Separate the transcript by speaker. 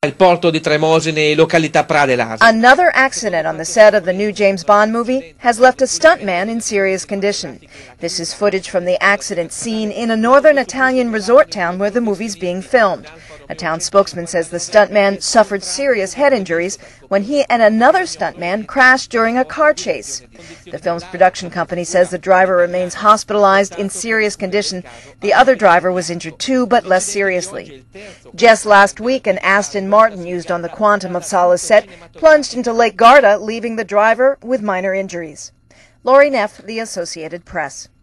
Speaker 1: Il porto di Tremosine, località Praderas.
Speaker 2: Another accident on the set of the new James Bond movie has left a stuntman in serious condition. This is footage from the accident scene in a northern Italian resort town where the movie's being filmed. A town spokesman says the stuntman suffered serious head injuries when he and another stuntman crashed during a car chase. The film's production company says the driver remains hospitalized in serious condition. The other driver was injured too, but less seriously. Just last week, an Aston Martin used on the Quantum of Solace set plunged into Lake Garda, leaving the driver with minor injuries. Laurie Neff, The Associated Press.